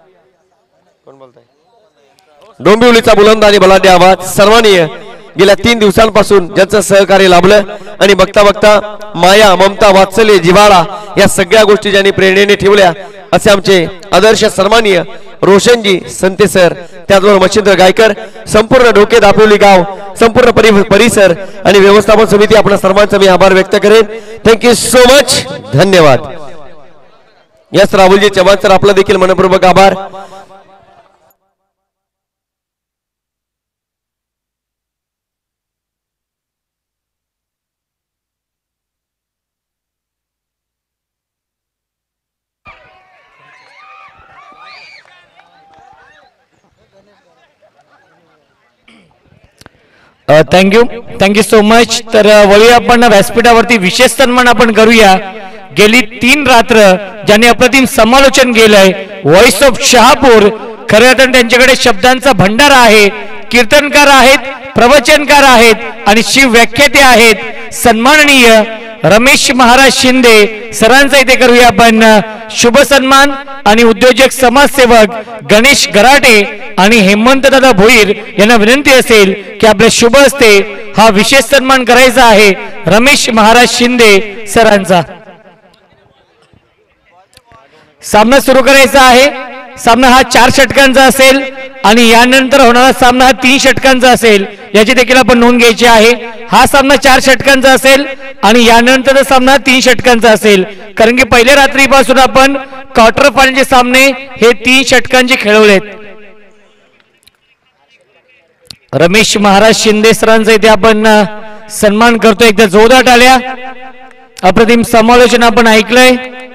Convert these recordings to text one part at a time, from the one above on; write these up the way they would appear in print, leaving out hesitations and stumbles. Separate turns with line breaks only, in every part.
कोण बोलताय? डोंबिवलीचा बुलंद आणि बलाढ्य आवाज सर्वांनी गेल्या 3 दिवसांपासून ज्यांचं सहकार्य लाभलं आणि बघता बघता माया ममता वात्सल्य जिव्हाळा या सगळ्या गोष्टी ज्यांनी प्रेरणेने ठेवल्या असे आमचे आदर्श सन्माननीय रोशनजी संते सर, त्याचबरोबर मच्छिंद्र गायकर, संपूर्ण डोके दापोली गाव, संपूर्ण परिसर आणि व्यवस्थापन समिती आपल्या सर्वांचा मी आभार व्यक्त करेन. Thank you so much. धन्यवाद. यस राहुलजी चव्हाण सर आपला देखील मनपूर्वक आभार.
Thank you so much. तर वळूया आपण व्यासपीठावरती विशेष सन्मान आपण करूया. गेली 3 रात्र ज्यांनी अप्रतिम समालोचन केलंय, व्हॉइस ऑफ शहापूर, खरं तर त्यांच्याकडे शब्दांचा भंडारा आहे, कीर्तनकार आहेत, प्रवचनकार आहेत आणि शिव व्याख्याते आहेत. सन्माननीय रमेश महाराज शिंदे सरांचा इथे करूया आपण शुभ सन्मान. आणि उद्योजक समाजसेवक गणेश गराटे आणि हेमंत दादा भोईर यांना विनंती असेल की आपल्या शुभ हस्ते हा विशेष सन्मान करायचा आहे रमेश महाराज शिंदे सरांचा. सामना सुरू करायचा आहे. सामना हा 4 षटकांचा असेल आणि यानंतर होणारा सामना हा 3 षटकांचा असेल, याची देखील आपण नोंद घ्यायची आहे. हा सामना 4 षटकांचा असेल आणि यानंतरचा सामना 3 षटकांचा असेल, कारण की पहिल्या रात्रीपासून आपण क्वार्टर फायनलचे सामने हे 3 षटकांचे खेळवलेत. रमेश महाराज शिंदे सरांचा इथे आपण सन्मान करतो. एकदा जोरदार टाळ्या. अप्रतिम समालोचन आपण ऐकलंय.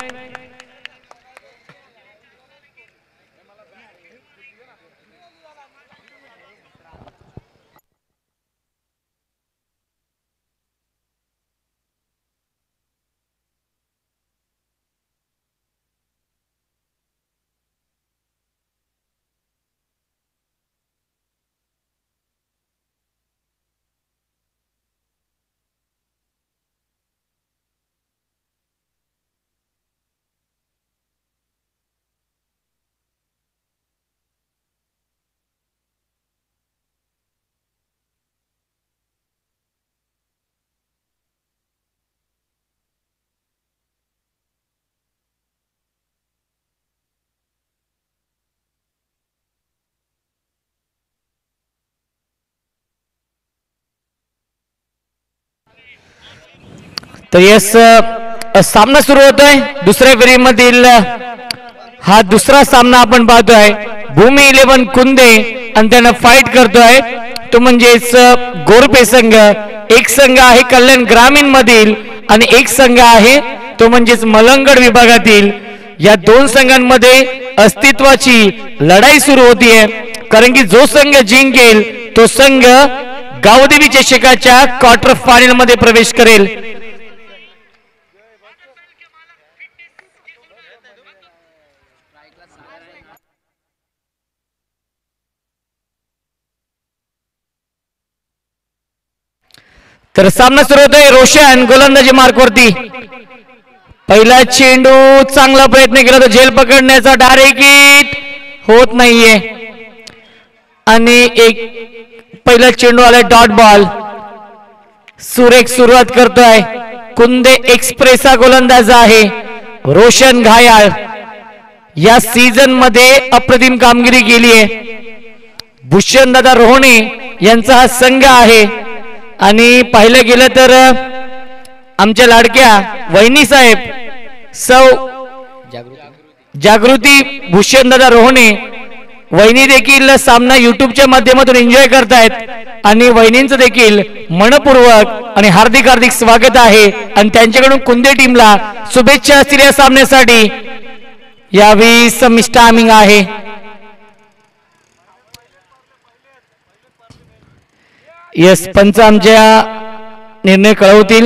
तर यस सामना सुरू होतोय. दुसऱ्या फेरीमधील हा दुसरा सामना आपण पाहतोय. भूमी 11 कुंदे आणि त्यांना फाईट करतोय तो म्हणजेच गोरपे संघ. एक संघ आहे कल्याण ग्रामीण मधील आणि एक संघ आहे तो म्हणजेच मलंगड विभागातील. या 2 संघांमध्ये अस्तित्वाची लढाई सुरू होतीये, कारण की जो संघ जिंकेल तो संघ गावदेवी चषकाच्या क्वार्टर फायनल मध्ये प्रवेश करेल. तर सामना सुरू होतोय. रोशन गोलंदाजी मार्कवरती. पहिला चेंडू चांगला प्रयत्न केला तर झेल पकडण्याचा, डायरेक्ट हिट होत नाहीये आणि एक पहिला चेंडू आलाय डॉट बॉल. सुरेख सुरुवात करतोय. कुंदे एक्सप्रेस हा गोलंदाज आहे. रोशन घायाळ या सीझन मध्ये अप्रतिम कामगिरी केली आहे. भूषणदादा रोहणे यांचा हा संघ आहे आणि पाहिलं गेलं तर आमच्या लाडक्या वहिनी साहेब सौ जागृती भूषणदादा रोहणे वहिनी देखील सामना युट्यूबच्या माध्यमातून एन्जॉय करतायत आणि वहिनींचं देखील मनपूर्वक आणि हार्दिक हार्दिक स्वागत आहे आणि त्यांच्याकडून कुंदे टीमला शुभेच्छा असतील या सामन्यासाठी. यावेळी समिष्ट टायमिंग आहे. यस पंच आमच्या निर्णय कळवतील.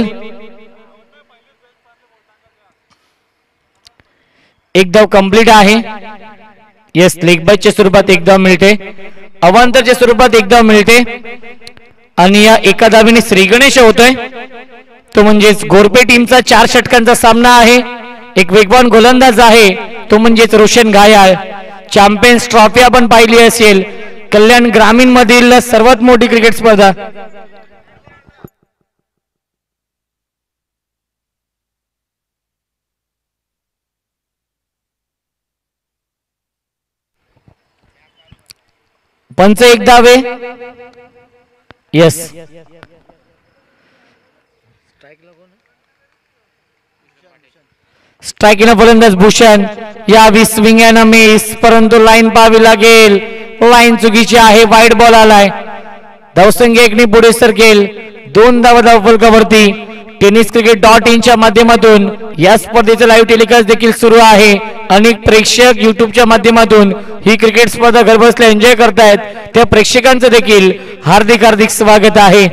एक धाव कंप्लीट आहे. यस लेग बायच्या स्वरूपात एक धाव मिळते, अवांतरच्या स्वरूपात एक धाव मिळते आणि या एका धावेने श्री गणेश होतोय. तो म्हणजेच गोरपे टीमचा 4 षटकांचा सामना आहे. एक वेगवान गोलंदाज आहे तो म्हणजेच रोशन घायाळ. चॅम्पियन्स ट्रॉफी आपण पाहिली असेल, कल्याण ग्रामीण मधील सर्वात मोठी क्रिकेट स्पर्धा. पंच एक धावे. यस, स्ट्राईक फलंदाज भूषण. यावी स्विंग अँड मिस, परंतु लाईन पाहावी लागेल. लाईन चुकीची आहे, वाईट बॉल आलाय. धावसंख्या एकने पुढे सरकेल. 2 धावा धावफलकावरती. टेनिस क्रिकेट .in च्या माध्यमातून या स्पर्धेचं लाईव्ह टेलिकास्ट देखील सुरू आहे. अनेक प्रेक्षक युट्यूबच्या माध्यमातून ही क्रिकेट स्पर्धा घरबसल्या एन्जॉय करतायत. त्या प्रेक्षकांचं देखील हार्दिक हार्दिक स्वागत आहे.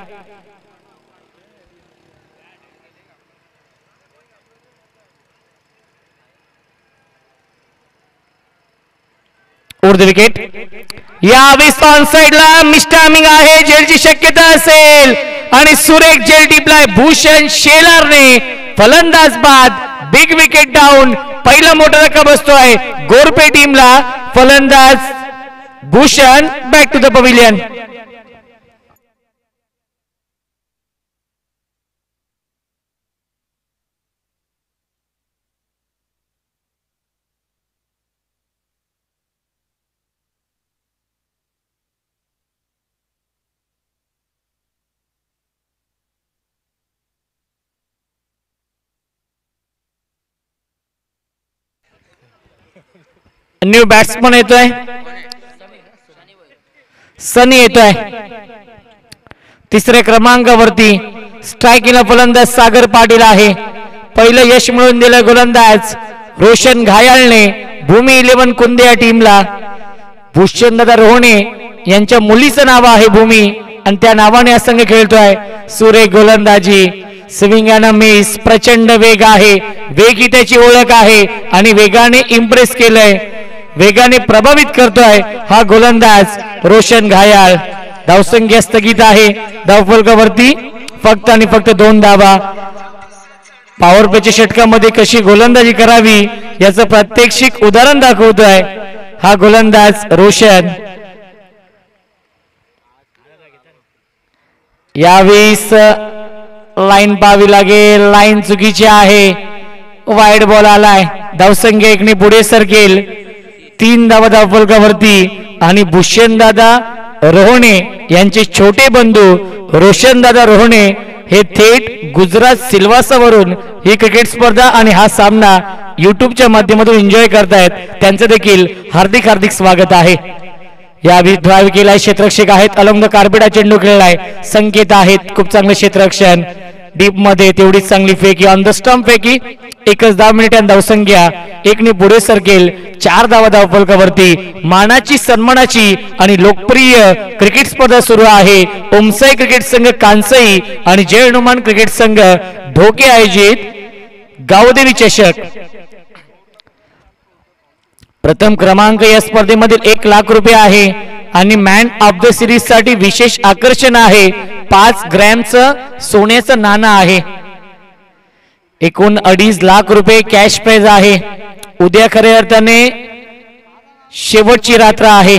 उर्ध विकेट. यावेळी ऑन साइडला मिस्टामिंग आहे, जेलची शक्यता असेल आणि सुरेख जेल टिपलाय भूषण शेलारने. फलंदाज बाद, बिग विकेट डाऊन. पहिला मोठा धक्का बसतोय गोरपे टीमला. फलंदाज Bhushan back to the pavilion. New batsman येतोय, सनी येतोय. तिसऱ्या क्रमांकावरती स्ट्राईकला फलंदाज सागर पाटील आहे. पहिलं यश मिळवून दिलं गोलंदाज रोशन घायाळने भूमी 11 कुंदे या टीमला. भूषणदादा रोहणे यांच्या मुलीचं नाव आहे भूमी आणि त्या नावाने हा संघ खेळतोय. सुरेख गोलंदाजी, स्विंग अँड मिस. प्रचंड वेग आहे, वेग ही त्याची ओळख आहे आणि वेगाने इम्प्रेस केलंय, वेगाने प्रभावित करतोय हा गोलंदाज रोशन घायाळ. धावसंख्या स्थगित आहे. धावफलकावरती फक्त आणि फक्त 2 धावा. पॉवर प्लेच्या षटकामध्ये कशी गोलंदाजी करावी याचं प्रात्यक्षिक उदाहरण दाखवतोय हा गोलंदाज रोशन. यावेळीस लाईन पाहावी लागेल, लाईन चुकीची आहे, वाईड बॉल आलाय. धावसंख्या एकने पुढे सरकेल. 3 धावा धावफलकावरती आणि भूषणदादा रोहणे यांचे छोटे बंधू रोशनदादा रोहणे हे थेट गुजरात सिल्वासावरून ही क्रिकेट स्पर्धा आणि हा सामना युट्यूबच्या माध्यमातून एन्जॉय करतायत. त्यांचं देखील हार्दिक हार्दिक स्वागत आहे. या ड्राईव्ह केलाय, क्षेत्ररक्षक आहेत. अलंग कार्पेटा चेंडू खेळलाय, संकेत आहेत. खूप चांगलं क्षेत्ररक्षण. डीप मध्ये तेवढीच चांगली फेकी, ऑन द स्टंप फेकी. एकच 10 मिनिटांत धावसंख्या एकने पुढे सरकेल. 4 धावा धावफलकावरती. मानाची, सन्मानाची आणि लोकप्रिय क्रिकेट स्पर्धा सुरू आहे. ओमसाई क्रिकेट संघ कांसई आणि जय हनुमान क्रिकेट संघ ढोके आयोजित गावदेवी चषक. प्रथम क्रमांक या स्पर्धेमधील 1 लाख रुपये आहे आणि मॅन ऑफ द सिरीज साठी विशेष आकर्षण आहे. 5 ग्रॅमचं सोन्याचं नाणं आहे. एकूण 2.5 लाख रुपये कॅश प्राइज आहे. उद्या खऱ्या अर्थाने शेवटची रात्र आहे.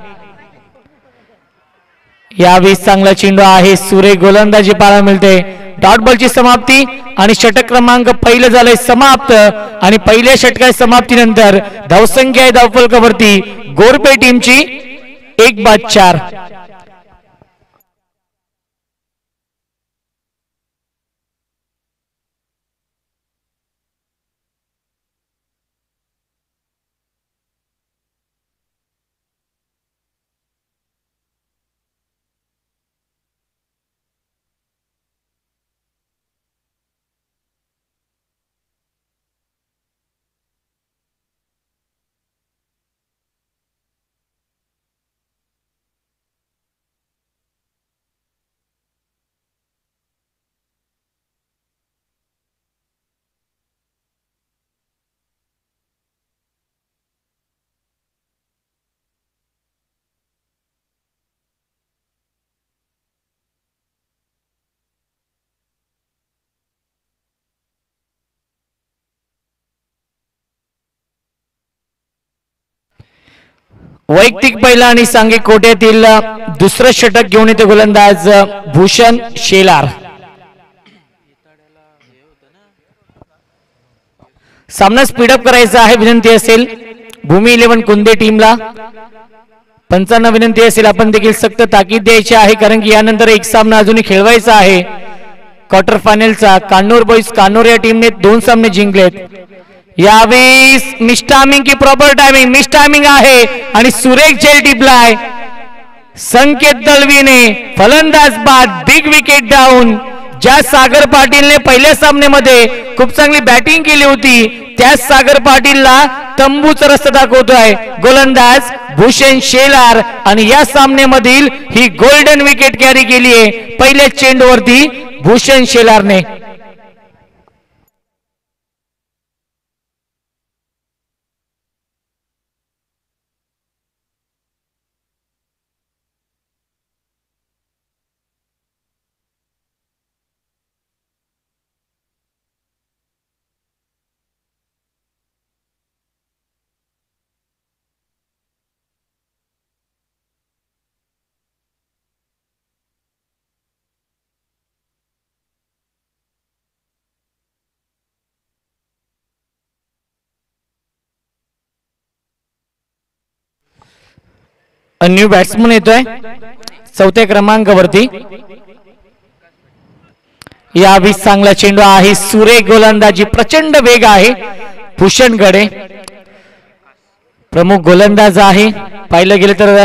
यावेळी चांगला चेंडू आहे, सुरेख गोलंदाजी पाहायला मिळते. डॉट बॉलची समाप्ती आणि षटक क्रमांक पहिलं झालंय समाप्त आणि पहिल्या षटकाच्या समाप्तीनंतर धावसंख्या आहे धावफलकावरती गोरपे टीमची 1/4. वैयक्तिक पहिला आणि सांगे कोट्यातील दुसरं षटक घेऊन येते गोलंदाज भूषण शेलार. सामना स्पीडअप करायचा आहे, विनंती असेल भूमी 11 कुंदे टीमला. पंचांना विनंती असेल आपण देखील सक्त ताकीद द्यायची आहे, कारण की यानंतर एक सामना अजूनही खेळवायचा आहे क्वार्टर फायनलचा. कान्नूर बॉईज कान्नूर या टीमने 2 सामने जिंकलेत. यावेळी मिस टायमिंग की प्रॉपर टायमिंग, मिस टायमिंग आहे आणि सुरेख झेल टिपलाय. संकेत दळवीने फलंदाज बाद, बिग विकेट डाऊन. ज्या सागर पाटीलने पहिल्या सामन्यामध्ये खूप चांगली बॅटिंग केली होती, त्याच सागर पाटीलला तंबूचा रस्ता दाखवतोय गोलंदाज भूषण शेलार. आणि या सामन्यामधील ही गोल्डन विकेट कॅरी केली आहे पहिल्या चेंडूवरती भूषण शेलारने. न्यू बॅट्समन येतोय 4थ्या क्रमांकावरती. यावेळी चांगला चेंडू आहे, सुरेख गोलंदाजी, प्रचंड वेग आहे भूषण गडे. प्रमुख गोलंदाज आहे पाहिलं गेलं तर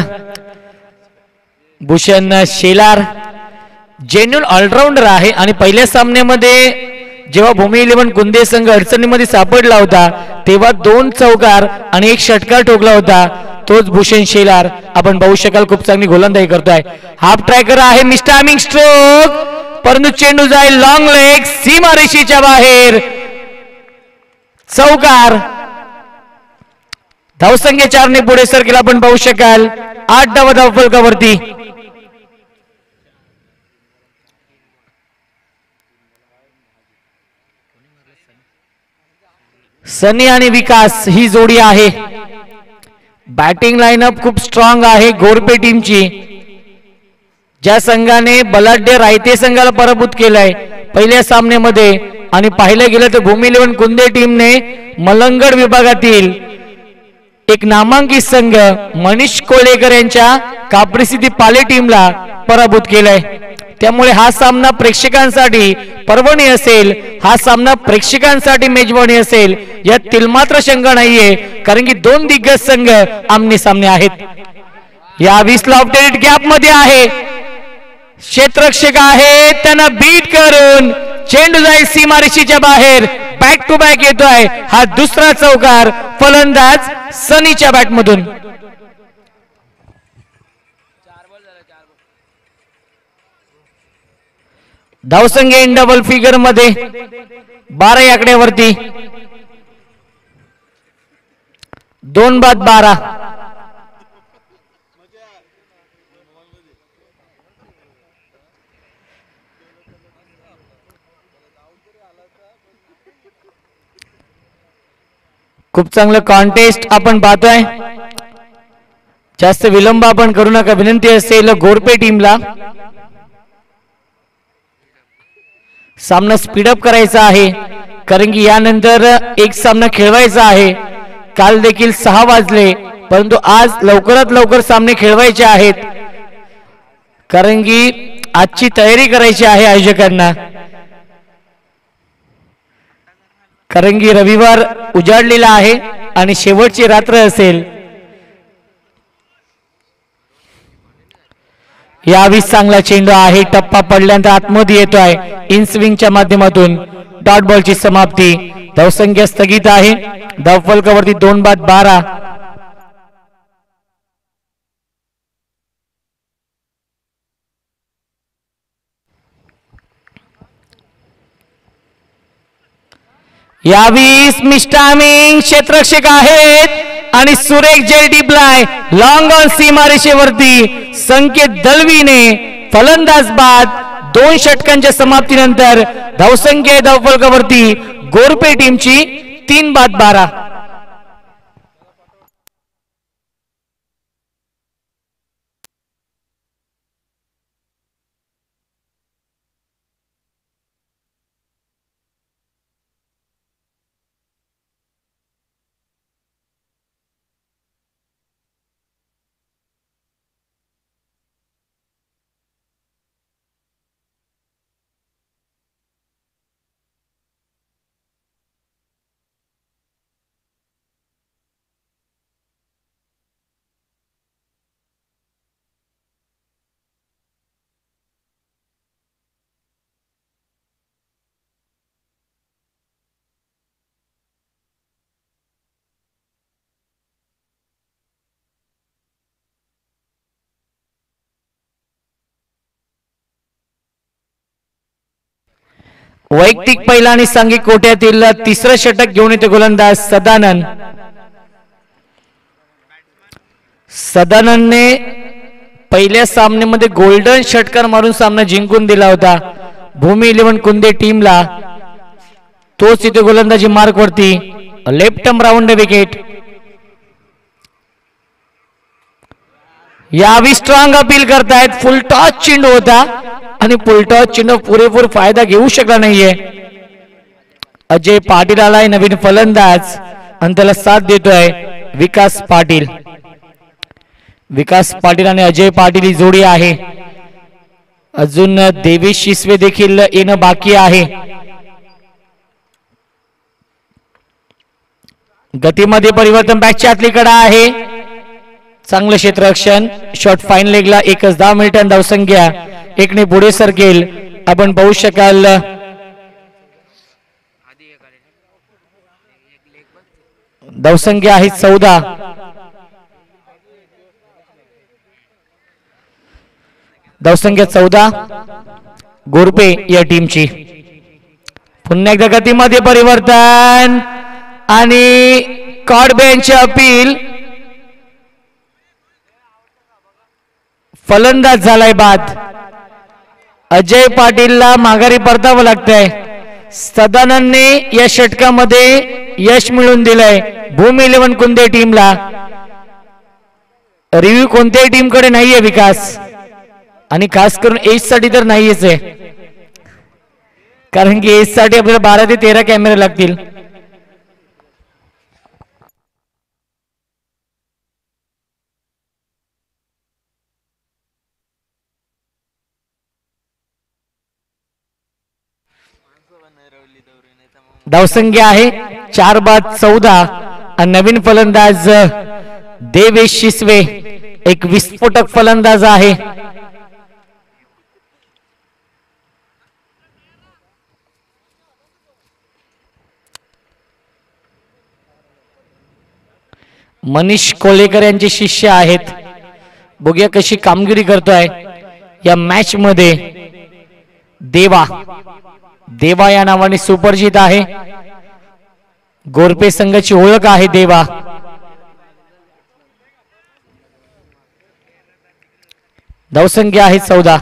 भूषण शेलार. जेन्युन ऑलराऊंडर आहे आणि पहिल्या सामन्यामध्ये जेव्हा भूमी 11 कुंदे संघ अडचणीमध्ये सापडला होता तेव्हा 2 चौकार आणि 1 षटकार ठोकला होता तोच भूषण शेलार. आपण पाहू शकाल खूप चांगली गोलंदाजी करतोय. हाफ ट्रॅकर आहे, मिस टायमिंग स्ट्रोक, परंतु चेंडू जाईल लॉंग लेग, सीमारेषेच्या बाहेर, चौकार. धावसंख्या 4 ने पुढे सरकेल आपण पाहू शकाल. 8 धावा धावफलकावरती. सनी आणि विकास ही जोडी आहे. बॅटिंग लाईनअप खूप स्ट्रॉंग आहे गोरपे टीमची. ज्या संघाने बलाढ्य रायते संघाला पराभूत केलाय पहिल्या सामन्यामध्ये, आणि पाहिलं गेलं तर भूमी 11 कुंदे टीमने मलंगड विभागातील एक नामांकित संघ मनीष कोळेकर यांच्या कापरीसिद्धी पाले टीमला पराभूत केलाय. त्यामुळे हा सामना प्रेक्षकांसाठी पर्वणी असेल, हा सामना प्रेक्षकांसाठी मेजवानी असेल यात तिलमात्र शंका नाहीये, कारण की 2 दिग्गज संघ आमने सामने आहेत. या 20 लॉफ्टेड गॅप मध्ये आहे, क्षेत्ररक्षक आहे, त्यांना बीट करून चेंडू जाईल सीमारेषेच्या बाहेर. बॅक टू बॅक येतोय हा दुसरा चौकार फलंदाज सनीच्या बॅटमधून. धावसंख्या इन डबल फिगर मध्ये 12 आकड्यावरती. 2 बाद 12. खूप चांगलं कॉन्टेस्ट आपण पाहतोय. जास्त विलंब आपण करू नका, विनंती असेल गोरपे टीमला. सामना स्पीडअप करायचा आहे, कारण की यानंतर एक सामना खेळवायचा आहे. काल देखील 6 वाजले, परंतु आज लवकरात लवकर सामने खेळवायचे आहेत, कारण की आजची तयारी करायची आहे आयोजकांना. कारण की रविवार उजाडलेला आहे आणि शेवटची रात्र असेल. यावेळी चांगला चेंडू आहे, टप्पा पडल्यानंतर आतमध्ये येतोय इन स्विंगच्या माध्यमातून. डॉट बॉलची समाप्ती. धावसंख्या स्थगित आहे. धावफलकावरती 2 बाद 12. यावेळी मिस टायमिंग, क्षेत्ररक्षक आहेत आणि सुरेख जेल टिपलाय लॉंग ऑन सीमारेषेवरती. संकेत दळवीने फलंदाज बाद. 2 षटकांच्या समाप्तीनंतर धावसंख्या धावफलकावरती गोरपे टीमची 3 बाद 12. वैयक्तिक पहिला आणि सांघिक कोट्यातील तिसरं षटक घेऊन येते गोलंदाज सदानंद. सदानंदने पहिल्या सामन्यामध्ये गोल्डन षटकार मारून सामना जिंकून दिला होता भूमी 11 कुंदे टीमला. तोच इथे गोलंदाजी मार्क वरती. Left arm round wicket. यावी स्ट्रॉंग अपील करतायत. फुल टॉस चेंडू होता आणि फुल टॉस चेंडू पुरेपूर फायदा घेऊ शकला नाहीये. अजय पाटील आलाय नवीन फलंदाज आणि त्याला साथ देतोय विकास पाटील. विकास पाटील आणि अजय पाटील ही जोडी आहे. अजून देवेश शिसवे देखील येणं बाकी आहे. गतीमध्ये परिवर्तन. बॅटच्या आतलीकडे आहे. चांगलं क्षेत्ररक्षण. शॉट फाईन लेगला. एकच 10 मिनिटां धावसंख्या एकने पुढे सरकेल. आपण पाहू शकाल धावसंख्या आहे 14. धावसंख्या 14 गोरपे या टीमची. पुन्हा एकदा गतीमध्ये परिवर्तन आणि कॉडबेंच अपील. फलंदाज झालाय बाद. अजय पाटीलला माघारी परतावं लागतंय. सदानंदने या षटकामध्ये यश मिळवून दिलंय भूमी 11 कुंदे टीमला. रिव्ह्यू कोणत्याही टीमकडे नाहीये विकास, आणि खास करून एज साठी तर नाहीच आहे, कारण की एज साठी आपल्याला 12 ते 13 कॅमेरे लागतील. धावसंख्या आहे 4 बाद 14. नवीन फलंदाज देवेश शिसवे एक विस्फोटक फलंदाज आहे. मनीष कोलेकर यांचे शिष्य आहेत. बघूया कशी कामगिरी करतोय या मॅच मध्ये. देवा या नावाने सुपरिचित आहे. गोरपे संघाची ओळख आहे देवा. धावसंख्या आहे 14.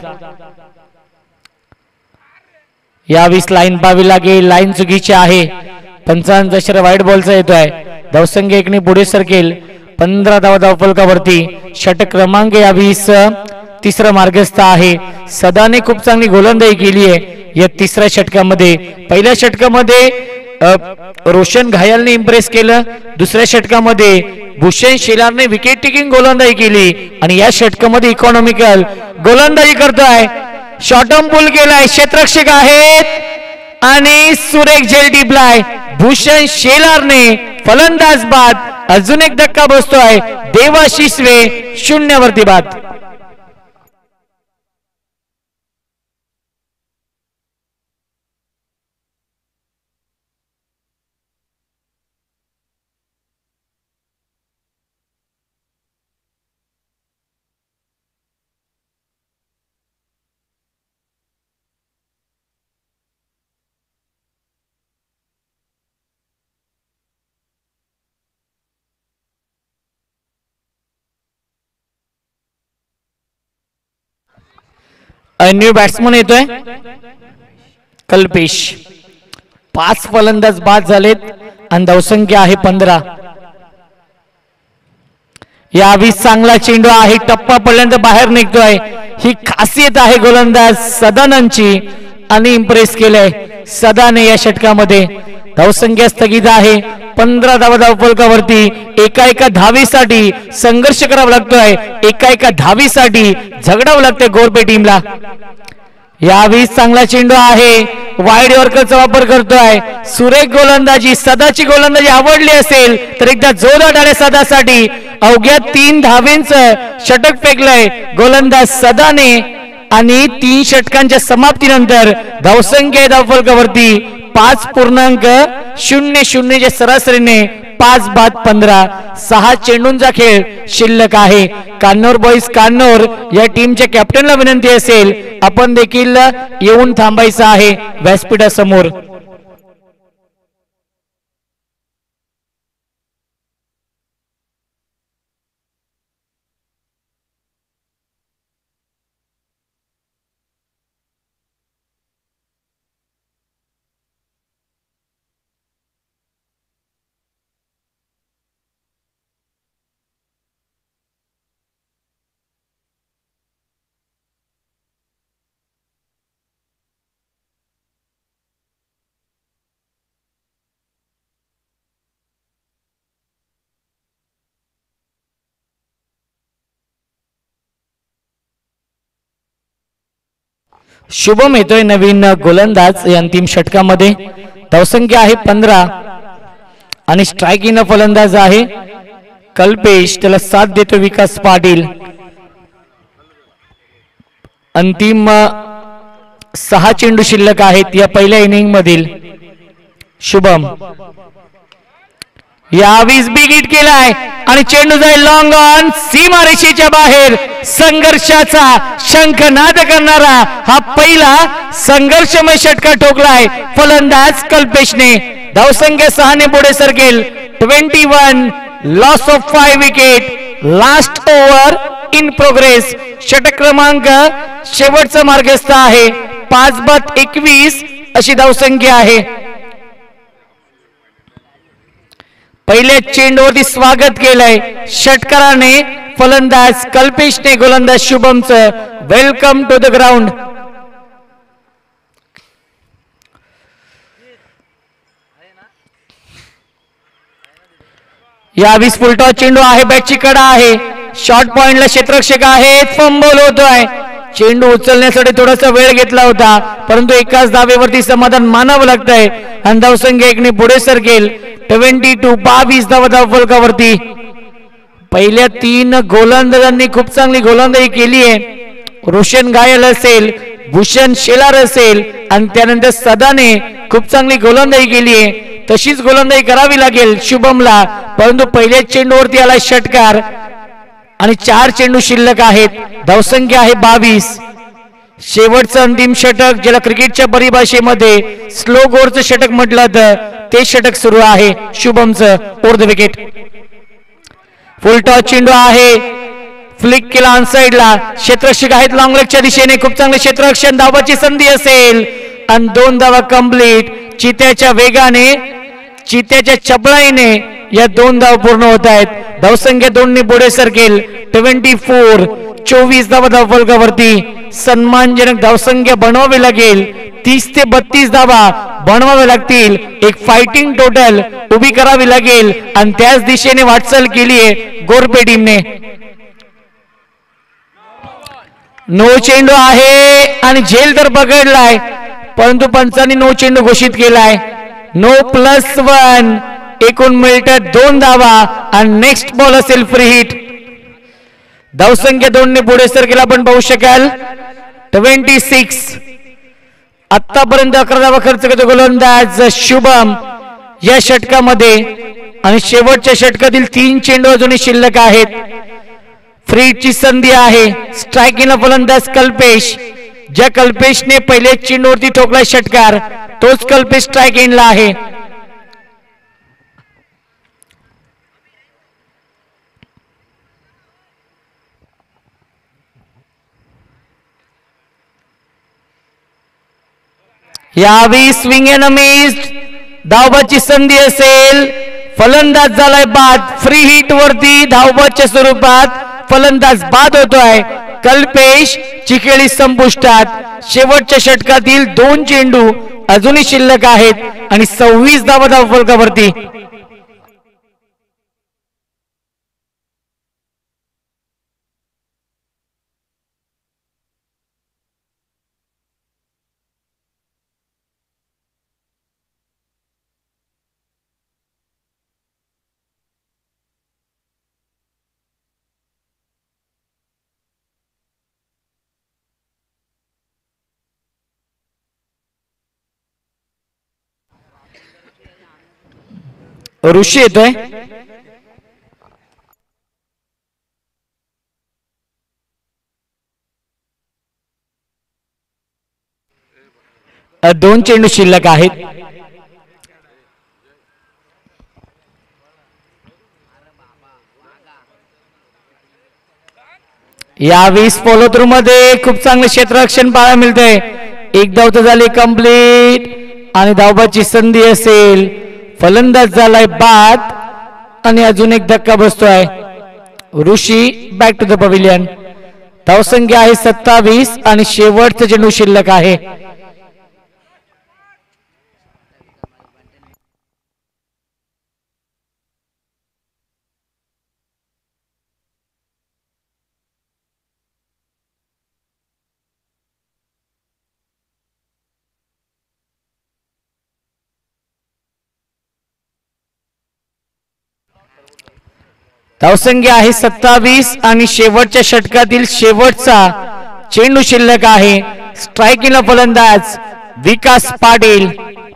या 20 लाईन पाहावी लागेल. लाईन चुकीची आहे. 55 वाईट बॉलचा येतोय. धावसंख्या एकने पुढे सरकेल. 15 धावा धावफलकावरती. षटक क्रमांक या 20 तिसरा मार्गस्थ आहे. सदाने खूप चांगली गोलंदाजी केली आहे या तिसऱ्या षटकामध्ये. पहिल्या षटकामध्ये रोशन घायलने इम्प्रेस केलं. दुसऱ्या षटकामध्ये भूषण शेलारने विकेट टेकिंग गोलंदाजी केली आणि या षटकामध्ये इकॉनॉमिकल गोलंदाजी करतोय. शॉर्ट टर्म पुल केलाय. क्षेत्ररक्षक आहेत आणि सुरेख झेल टिपलाय. भूषण शेलारने फलंदाज बाद. अजून एक धक्का बसतोय. देवा शिसवे 0 वरती बाद. न्यू बॅट्समन येतोय कल्पेश. 5 फलंदाज बाद झालेत आणि धावसंख्या आहे 15. यावी चांगला चेंडू आहे. टप्पा पडल्यानंतर बाहेर निघतोय. ही खासियत आहे गोलंदाज सदानंदची आणि इम्प्रेस केलंय सदाने या षटकामध्ये. धावसंख्या स्थगित आहे. 15 धावा धावफलकावरती. एका धावीसाठी संघर्ष करावा लागतोय. एका धावीसाठी झगडावं लागतंय गोरपे टीमला. यावेळी चांगला चेंडू आहे. वाईड यॉर्करचा वापर करतोय. सुरेख गोलंदाजी. सदाची गोलंदाजी आवडली असेल तर एकदा जोरदार टाळ्या सदासाठी. अवघ्या 3 धावेंचं षटक फेकलंय गोलंदाज सदाने आणि 3 षटकांच्या समाप्तीनंतर धावसंख्या धावफलकावरती 5.00 च्या सरासरीने 5-15. 6 चेंडूंचा खेळ शिल्लक आहे. कान्नोर बॉईज कान्नोर या टीमच्या कॅप्टनला विनंती असेल आपण देखील येऊन थांबायचं आहे व्यासपीठासमोर. शुभम येतोय नवीन गोलंदाज या अंतिम षटकामध्ये. धावसंख्या आहे 15 आणि स्ट्राईक इन फलंदाज आहे कल्पेश. त्याला साथ देतो विकास पाटील. अंतिम 6 चेंडू शिल्लक आहेत या पहिल्या इनिंग मधील. शुभम यावीस बिग हिट केलाय आणि चेंडू जाईल लॉंग ऑन. सीमारेषेच्या बाहेर संघर्षाचा शंखनाद करणारा हा पहिला संघर्षमय षटका ठोकलाय फलंदाज कल्पेशने. धावसंख्या 6 ने पुढे सरकेल. 21 loss of 5 wicket. Last over in progress. षटक क्रमांक शेवटचा मार्गस्थ आहे. 5-21 अशी धावसंख्या आहे. पहिल्या चेंडूवरती स्वागत केलंय षटकाराने फलंदाज कल्पेशने गोलंदाज शुभमचं. Welcome to the ground. या 20 फुलटॉस चेंडू आहे. बॅटची कडा आहे. शॉर्ट पॉइंटला क्षेत्ररक्षक आहेत. फंबल होतोय. चेंडू उचलण्यासाठी थोडासा वेळ घेतला होता परंतु एकाच धावेवरती समाधान मानावं लागतंय आणि धावसंख्या 1 ने पुढे सरकेल. 22 धावा फलकावरती. पहिल्या 3 गोलंदाजांनी खूप चांगली गोलंदाजी केली आहे. रोशन घायल असेल, भूषण शेलार असेल आणि त्यानंतर सदाने खूप चांगली गोलंदाजी केली आहे. तशीच गोलंदाजी करावी लागेल शुभमला परंतु पहिल्या चेंडूवरती आला षटकार आणि 4 चेंडू शिल्लक आहेत. धावसंख्या आहे 22. शेवटचं अंतिम षटक ज्याला क्रिकेटच्या परिभाषेमध्ये स्लो गोरचं षटक म्हटलं तर ते षटक सुरू आहे शुभमचं. Over the wicket. Full toss चेंडू आहे. फ्लिक केला ऑन साइडला. क्षेत्ररक्षक आहेत लॉंग लेगच्या दिशेने. खूप चांगले क्षेत्ररक्षण. धावाची संधी असेल आणि 2 धावा कंप्लीट. चित्याच्या वेगाने चित्याच्या चपळाईने या 2 धावा पूर्ण होत आहेत. धावसंख्या 2 ने पुढे सरकेल. 24 धावा फलकावरती. सन्मानजनक धावसंख्या बनवावी लागेल. 30 ते 32 धावा बनवावे लागतील. एक फायटिंग टोटल उभी करावी लागेल आणि त्याच दिशेने वाटचाल केली आहे गोरपे टीमने. नो चेंडू आहे आणि झेल तर पकडलाय परंतु पंचांनी नो चेंडू घोषित केलाय. नो +1. एकूण मिळतात 2 धावा आणि नेक्स्ट बॉल असेल फ्री हिट. धावसंख्या 2 ने पुढे सरकेल आपण पाहू शकाल. 26. आतापर्यंत 11 धावा खर्च करतो गोलंदाज शुभम या षटकामध्ये आणि शेवटच्या षटकातील 3 चेंडू अजूनही शिल्लक आहेत. फ्रीची संधी आहे. स्ट्राईक इन फलंदाज कल्पेश. ज्या कल्पेशने पहिल्या चेंडूवरती ठोकला षटकार तोच कल्पेश स्ट्राईक इनला आहे. यावेळी स्विंग अँड मिस. धावबाची संधी असेल. फलंदाज झालाय बाद. फ्री हिट वरती धावबाच्या स्वरूपात फलंदाज बाद होतोय. कल्पेश चिखेळी संपुष्टात. शेवटच्या षटकातील 2 चेंडू अजूनही शिल्लक आहेत आणि 26 धावा फलकावरती. ऋषी येतोय. दोन चेंडू शिल्लक आहेत. या 20 फॉलो थ्रू मध्ये खूप चांगलं क्षेत्ररक्षण पाहायला मिळतंय. एक धाव तर झाली कंप्लीट आणि धावबाची संधी असेल. फलंदाज झालाय बाद आणि अजून एक धक्का बसतोय. Rishi back to the pavilion. धावसंख्या आहे 27 आणि शेवटचं चेंडू शिल्लक आहे. धावसंख्या आहे 27 आणि शेवटच्या षटकातील शेवटचा चेंडू शिल्लक आहे. स्ट्रायकिंगला फलंदाज विकास पाटील.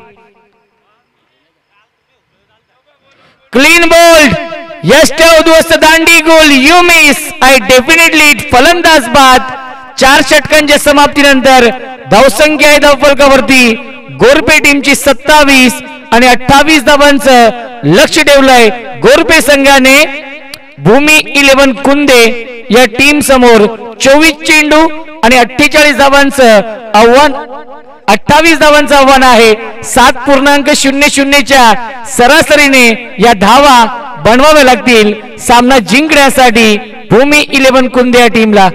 Clean bowled. यश उद्ध्वस्त दांडी गोल. You miss. I definitely it. फलंदाज बाद. 4 षटकांच्या समाप्तीनंतर धावसंख्या आहे धावफलकावरती गोरपे टीमची 27 आणि 28 धावांचं लक्ष ठेवलंय गोरपे संघाने. भूमी 11 कुंदे या टीम समोर 24 चेंडू आणि 48 धावांचं आव्हान 28 धावांचं आव्हान आहे. 7.00च्या सरासरीने या धावा बनवाव्या लागतील सामना जिंकण्यासाठी भूमी 11 कुंदे या टीमला.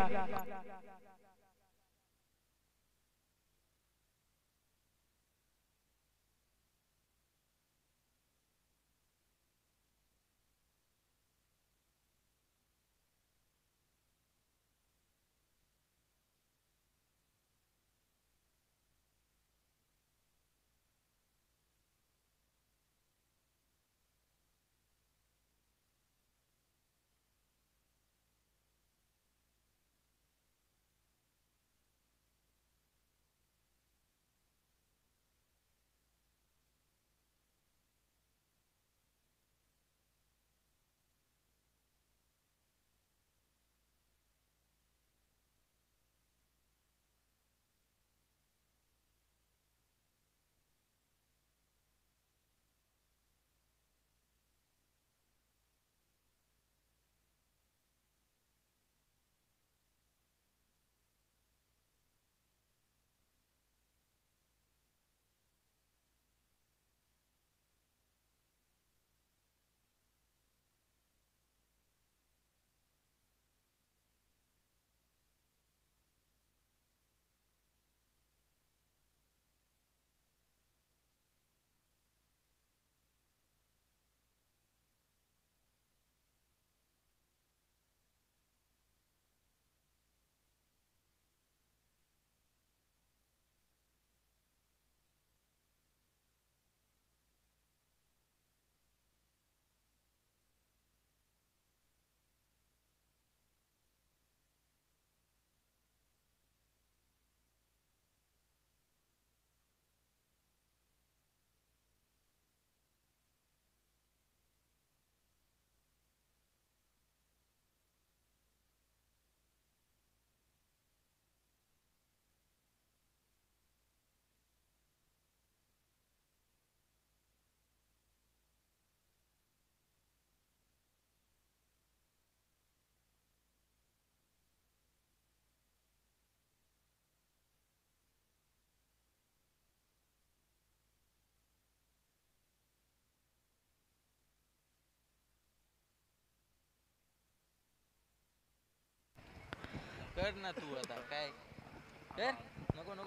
कर ना तू आता काय कर. नको नको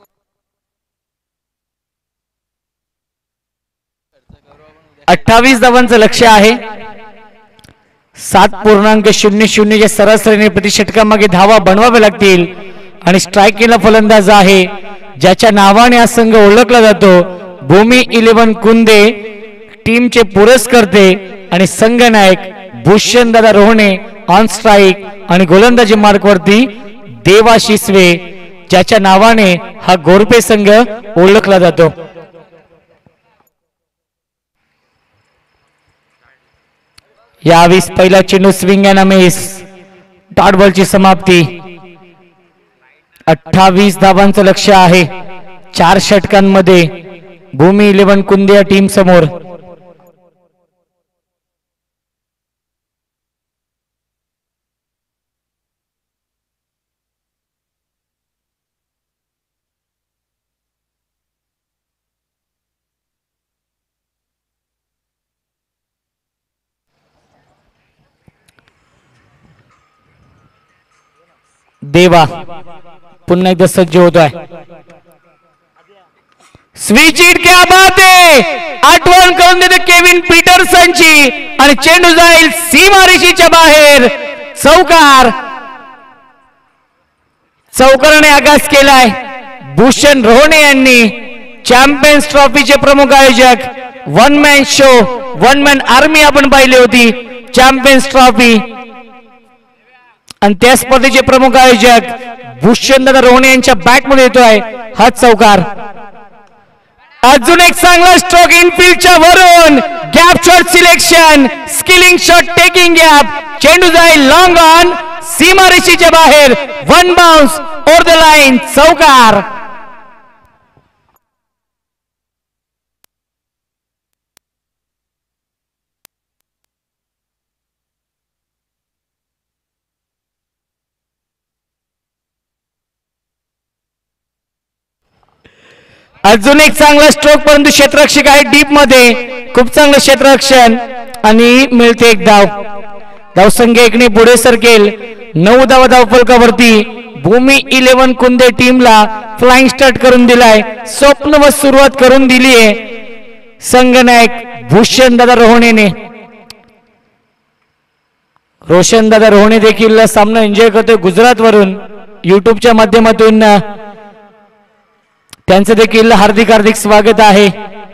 28 धावांचं लक्ष आहे. 7.00च्या सरासरीने प्रति षटकामागे धावा बनवाव्या लागतील आणि स्ट्रायकिंगला फलंदाज आहे ज्याच्या नावाने हा संघ ओळखला जातो भूमी 11 कुंदे. टीमचे पुरस्कर्ते आणि संघनायक भूषण दादा रोहणे ऑन स्ट्राईक आणि गोलंदाजी मार्कवरती देवा शिसवे ज्याच्या नावाने हा गोरपे संघ ओळखला जातो. यावेळी पहिला चेंडू स्विंग अँड मिस, डॉट बॉलची समाप्ती. 28 धावांचं लक्ष आहे 4 षटकांमध्ये भूमी 11 कुंदिया टीम समोर. देवा पुन्हा एकदा सज्ज होतोय. स्विच इट, क्या बात आहे. आठवण करून देते केविन पीटरसनची आणि चेंडू जाईल सीमारेषेच्या बाहेर. चौकार. चौकाराने आगास केलाय भूषण रोहणे यांनी. चॅम्पियन्स ट्रॉफीचे प्रमुख आयोजक. One man show, one man army आपण पाहिली होती चॅम्पियन्स ट्रॉफी, आणि त्या स्पर्धेचे प्रमुख आयोजक भूषणदादा रोहणे यांच्या बॅट मध्ये येतोय हा चौकार. अजून एक चांगला स्ट्रोक इनफिल्डच्या वरून. Gap shot selection, skilling shot taking gap. चेंडू जाईल लॉंग ऑन सीमारेषेच्या बाहेर. One bounce over the line. चौकार. अजून एक चांगला स्ट्रोक, परंतु क्षेत्ररक्षक आहे डीप मध्ये. खूप चांगलं क्षेत्ररक्षण आणि मिळते एक धाव. धावसंख्या 1 ने पुढे सरकेल. 9 धावा धावफलकावरती. भूमी 11 कुंदे टीमला फ्लाइंग स्टार्ट करून दिलाय. स्वप्नवत सुरुवात करून दिली आहे संघनायक भूषणदादा रोहणेने. रोशनदादा रोहणे देखील सामना एन्जॉय करतोय गुजरात वरून युट्यूबच्या माध्यमातून. त्यांचं देखील हार्दिक हार्दिक स्वागत आहे.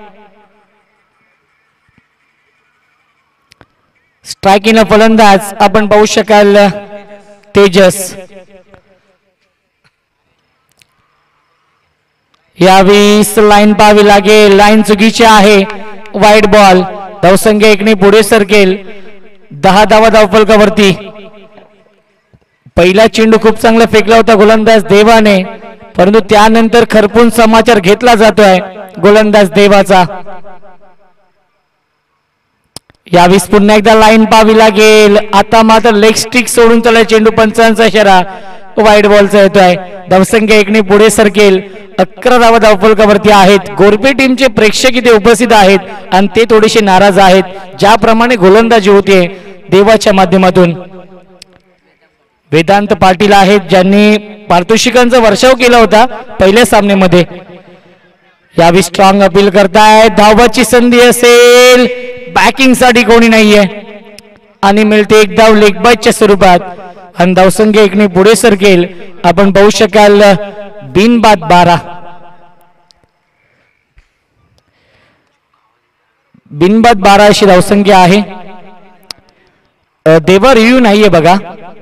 स्ट्रायकिंग फलंदाज आपण पाहू शकाल तेजस. यावेळी लाईन पाहावी लागेल. लाईन चुकीची आहे. वाईट बॉल. धावसंख्या 1 ने पुढे सरकेल. 10 धावा धावफलकावरती. पहिला चेंडू खूप चांगला फेकला होता गोलंदाज देवाने, परंतु त्यानंतर खरपून समाचार घेतला जातोय गोलंदाज देवाचा. यावेळी पुन्हा एकदा लाईन पाहावी लागेल. आता मात्र लेग स्टिक सोडून चालला चेंडू. 55 इशारा वाईट बॉलचा येतोय. धावसंख्या 1 ने पुढे सरकेल. 11 धावा धावफलकावरती आहेत. गोरपे टीमचे प्रेक्षक इथे उपस्थित आहेत आणि ते थोडेसे नाराज आहेत ज्याप्रमाणे गोलंदाजी होते देवाच्या माध्यमातून. वेदांत पाटील आहेत ज्यांनी पारितोषिकांचा वर्षाव केला होता पहिल्या सामन्यामध्ये. यावेळी स्ट्रॉंग अपील करतायत. धावाची संधी असेल. बॅकिंग साठी कोणी नाहीये आणि मिळते एक धाव लेग बायच्या स्वरूपात आणि धावसंख्या 1 ने पुढे सरकेल. आपण पाहू शकाल बिनबाद 12. बिनबाद 12 अशी धावसंख्या आहे. देवा रिव्ह्यू नाहीये बघा.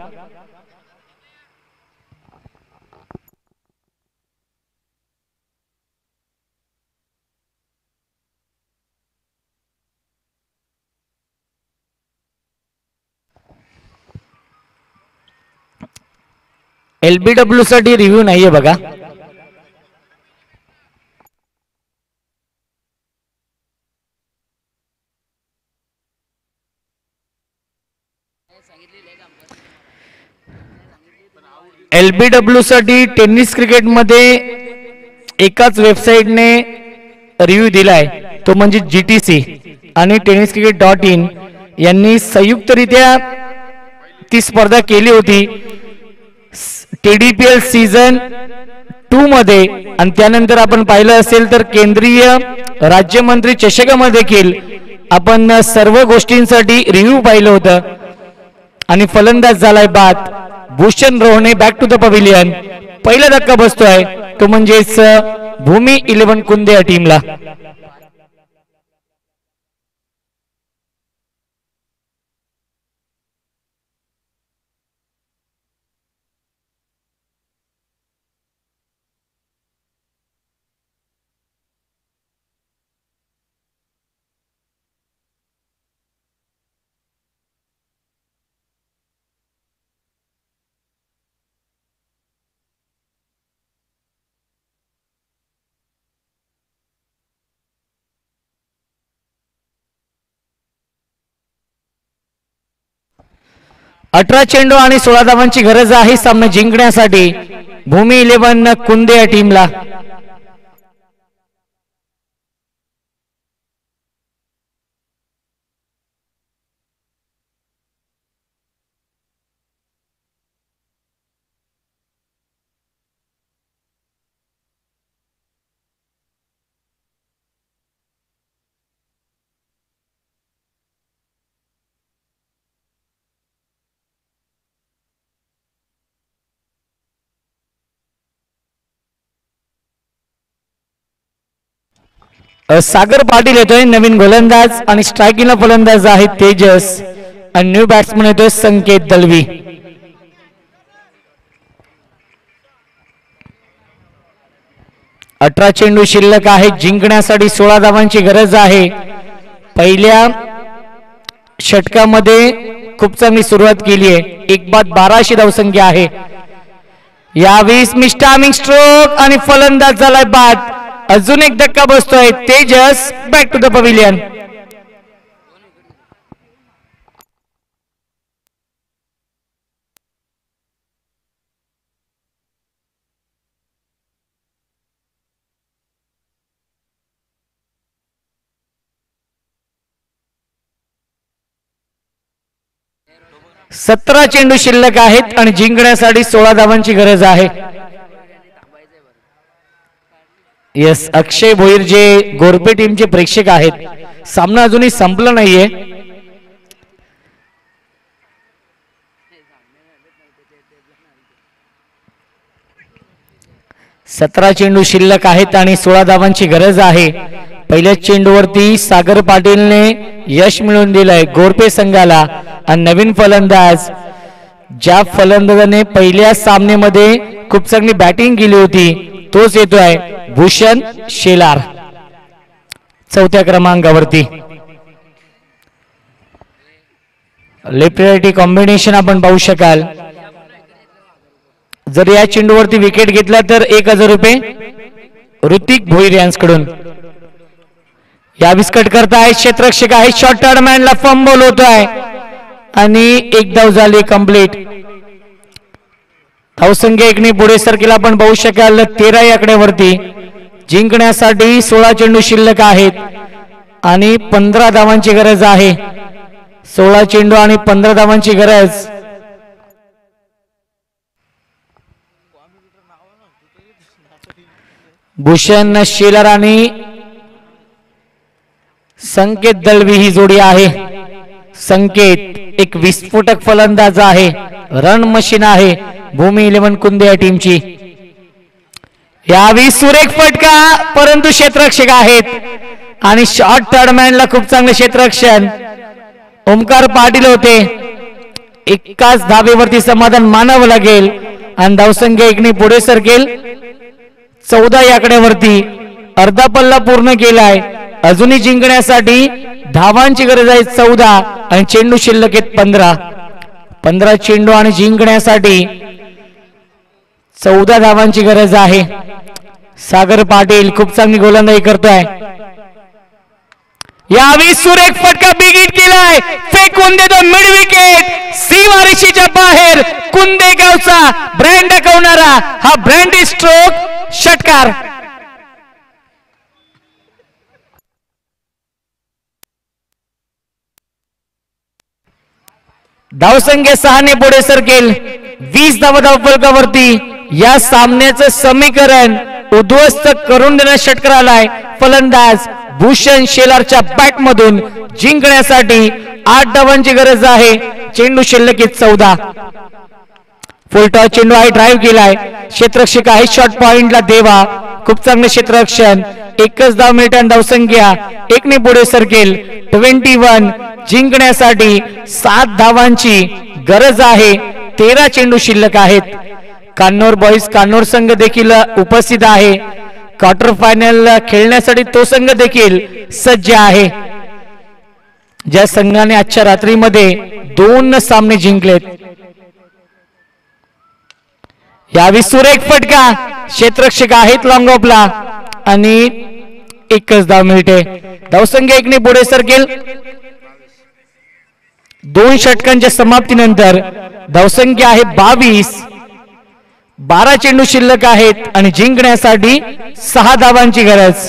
LBW साठी रिव्ह्यू नाहीये बघा. LBW साठी टेनिस क्रिकेट मध्ये एकाच वेबसाईटने रिव्ह्यू दिलाय तो म्हणजे GTC आणि टेनिस क्रिकेट .in यांनी संयुक्तरित्या ती स्पर्धा केली होती TDPL सीझन 2 मध्ये. आणि त्यानंतर आपण पाहिलं असेल तर केंद्रीय राज्यमंत्री चषकामध्ये देखील आपण सर्व गोष्टींसाठी रिव्ह्यू पाहिलं होतं. आणि फलंदाज झालाय बाद Bhushan Rohane. Back to the pavilion. पहिला धक्का बसतोय तो म्हणजेच भूमी 11 कुंदे या टीमला. 18 चेंडू आणि 16 धावांची गरज आहे सामना जिंकण्यासाठी भूमी 11 कुंदे या टीमला. सागर पाटील येतोय नवीन गोलंदाज आणि स्ट्रायकिंगला फलंदाज आहे तेजस आणि न्यू बॅट्समन येतोय संकेत दळवी. अठरा चेंडू शिल्लक आहे जिंकण्यासाठी 16 धावांची गरज आहे. पहिल्या षटकामध्ये खूप चांगली सुरुवात केली आहे. 1/12 धावसंख्या आहे. यावेळेस मिस्टामिंग स्ट्रोक आणि फलंदाज झालाय बाद. अजून एक धक्का बसतोय. Tejas back to the pavilion. सतरा चेंडू शिल्लक आहेत आणि जिंकण्यासाठी 16 धावांची गरज आहे. यस, अक्षय भोईर जे गोरपे टीमचे प्रेक्षक आहेत, सामना अजूनही संपला नाहीये. सतरा चेंडू शिल्लक आहेत आणि 16 धावांची गरज आहे. पहिल्या चेंडूवरती सागर पाटीलने यश मिळवून दिलंय गोरपे संघाला. आणि नवीन फलंदाज, ज्या फलंदाजाने पहिल्या सामन्यामध्ये खूप चांगली बॅटिंग केली होती, तोच येतोय भूषण शेलार चौथ्या क्रमांकावरती. लेफ्ट राईट कॉम्बिनेशन आपण पाहू शकाल. जर या चेंडूवरती विकेट घेतला तर 1000 रुपये ऋतिक भोईर यांच्याकडून. या विस्कट करताय क्षेत्ररक्षक आहे. शॉर्ट टर्मॅनला फंबल होतोय आणि एक धाव झाली कंप्लीट. धावसंख्या 1ने पुढे सरकेला आपण पाहू शकाल 13 या आकड्यावरती. जिंकण्यासाठी 16 चेंडू शिल्लक आहेत आणि 15 धावांची गरज आहे. 16 चेंडू आणि 15 धावांची गरज. भूषण शेलार आणि संकेत दळवी ही जोडी आहे. संकेत एक विस्फोटक फलंदाज आहे, रन मशीन आहे भूमी 11 कुंदे या टीमची. यावेळी सुरेख फटका, परंतु क्षेत्ररक्षक आहेत आणि शॉर्ट टर्मॅनला खूप चांगले क्षेत्ररक्षण ओमकार पाटील होते. एकाच धावेवरती समाधान मानावं लागेल आणि धावसंख्या 1ने पुढे सरकेल 14 या आकड्यावरती. अर्धा पल्ला पूर्ण केलाय. अजूनही जिंकण्यासाठी धावांची गरज आहे 14 आणि चेंडू शिल्लक आहेत 15. 15 चेंडू आणि जिंकण्यासाठी 14 धावांची गरज आहे. सागर पाटील खूप चांगली गोलंदाजी करतोय. यावेळी सुरेख फटका बिगिट केलाय, फेकून देतो मिड विकेट. सीमारेषेच्या बाहेर कुंदे गावचा ब्रँड दाखवणारा हा ब्रँडी स्ट्रोक षटकार. धावसंख्या 6 ने पुढे सरकेल. 20 धावा धावफलकावरती. या सामन्याचं समीकरण उद्ध्वस्त करून देण्यात षटकार आलाय. फलंदाज भूषण शेलारच्या बॅट मधून. जिंकण्यासाठी 8 धावांची गरज आहे. चेंडू शिल्लक 14. फुलटॉस चेंडू आहे, ड्राईव्ह केलाय. क्षेत्ररक्षक आहे शॉर्ट पॉइंटला देवा. खूप चांगले क्षेत्ररक्षण. एकच धाव मिळते. धावसंख्या 1 ने पुढे सरकेल 21. जिंकण्यासाठी 7 धावांची गरज आहे. 13 चेंडू शिल्लक आहेत. कान्नौर बॉईज कान्नौर संघ देखील उपस्थित आहे. क्वार्टर फायनल खेळण्यासाठी तो संघ देखील सज्ज आहे. ज्या संघाने आजच्या रात्रीमध्ये 2 सामने जिंकलेत. यावेळी सुरेख फटका, क्षेत्ररक्षक आहेत लॉंग ऑफला आणि एकच धाव मिळते. धावसंख्या 1 ने पुढे सरकेल 2 षटकांच्या समाप्तीनंतर धावसंख्या आहे 22. 12 चेंडू शिल्लक आहेत आणि जिंकण्यासाठी 6 धावांची गरज.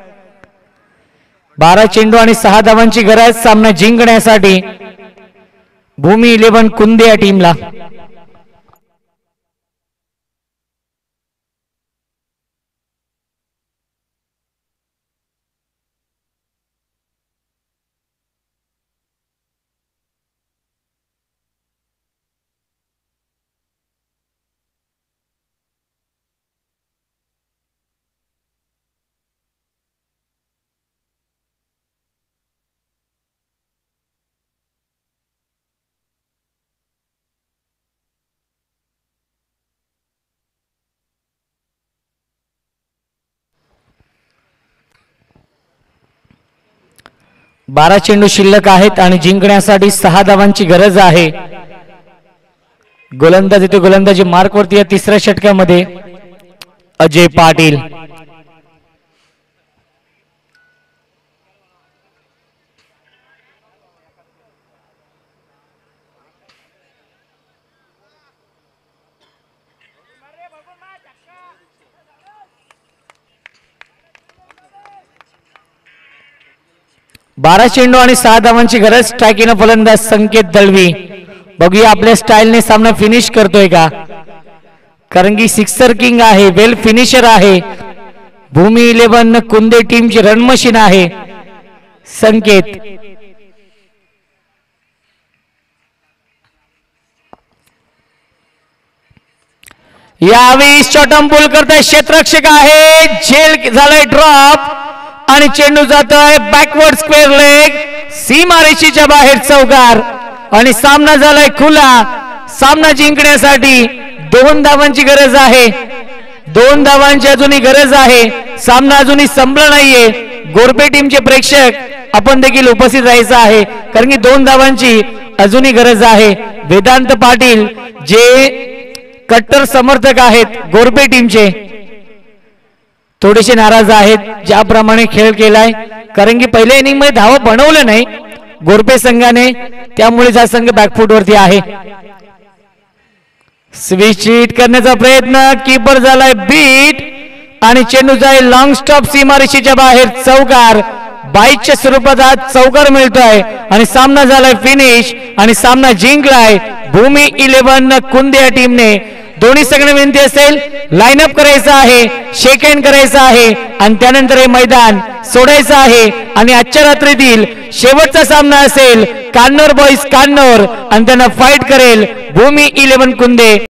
12 चेंडू आणि 6 धावांची गरज सामना जिंकण्यासाठी भूमी 11 कुंदे या टीमला. बारा चेंडू शिल्लक आहेत आणि जिंकण्यासाठी 6 धावांची गरज आहे. गोलंदाज येतो गोलंदाजी मार्कवरती या तिसऱ्या षटकामध्ये अजय पाटील. बारा चेंडू आणि 6 धावांची गरज. स्ट्रायकिंग फलंदाज संकेत दळवी. बघूया आपल्या स्टाईलने सामना फिनिश करतोय का, कारण की सिक्सर किंग आहे, वेल फिनिशर आहे. भूमी 11 कुंदे टीमची रन मशीन आहे संकेत. यावेळी शॉटम बॉल करताय क्षेत्ररक्षक आहे, झेल झालाय ड्रॉप आणि चेंडू जातोय बॅकवर्ड स्क्वेअर लेग, सीमारेषेच्या बाहेर चौकार आणि सामना झालाय खुला. सामना जिंकण्यासाठी 2 धावांची गरज आहे. 2 धावांची अजूनही गरज आहे. सामना अजूनही संपला नाहीये. गोरपे टीमचे प्रेक्षक आपण देखील उपस्थित राहायचं आहे, कारण की 2 धावांची अजूनही गरज आहे. वेदांत पाटील जे कट्टर समर्थक आहेत गोरपे टीमचे, थोडेसे नाराज आहेत ज्याप्रमाणे खेळ केलाय, कारण की पहिल्या इनिंग मध्ये धावा बनवलं नाही गोरपे संघाने, त्यामुळे हा संघ बॅकफूट वरती आहे. स्विच हिट करण्याचा प्रयत्न, कीपर झालाय बीट आणि चेंडू जाईल लॉंग स्टॉप सीमारेषेच्या बाहेर चौकार. 22च्या स्वरूपात हा चौकार मिळतोय आणि सामना झालाय फिनिश आणि सामना जिंकलाय भूमी 11 कुंदे या टीमने. दोन्ही संघांना विनंती असेल लाईनअप करायचं आहे, शेक हँड करायचं आहे आणि त्यानंतर हे मैदान सोडायचं आहे आणि आजच्या रात्रीतील शेवटचा सामना असेल कान्नोर बॉईज कान्नोर आणि त्यांना फाईट करेल भूमी 11 कुंदे.